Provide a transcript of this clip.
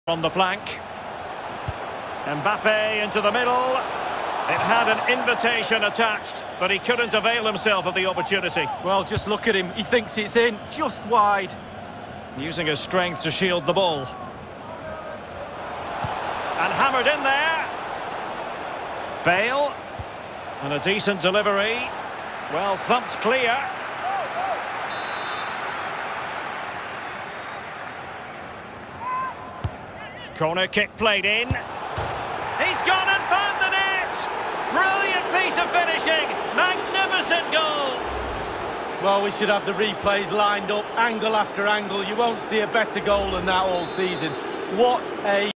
On the flank. Mbappe into the middle. It had an invitation attached, but he couldn't avail himself of the opportunity. Well, just look at him. He thinks it's in, just wide. Using his strength to shield the ball. And hammered in there. Bale. And a decent delivery. Well, thumped clear. Corner kick played in. He's gone and found the net! Brilliant piece of finishing! Magnificent goal! Well, we should have the replays lined up, angle after angle. You won't see a better goal than that all season. What a...